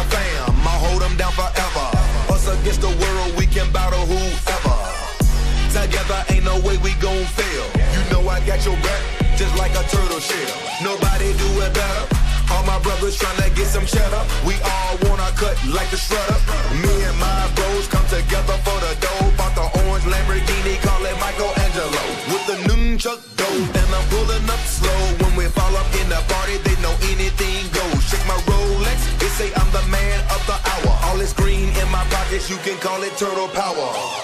fam, I'll hold them down forever. Us against the world, we can battle whoever. Together ain't no way we gon' fail. You know I got your back, just like a turtle shell. Nobody do it better. All my brothers tryna get some cheddar. We all wanna cut like the shredder. Me and my bros come together for the dough. Bought the orange Lamborghini, call it Michelangelo. With the nunchuck dough, and I'm pulling up slow. When we fall up in the party, they know anything goes. Shake my Rolex, they say I'm the man of the hour. All this green in my pockets, you can call it turtle power.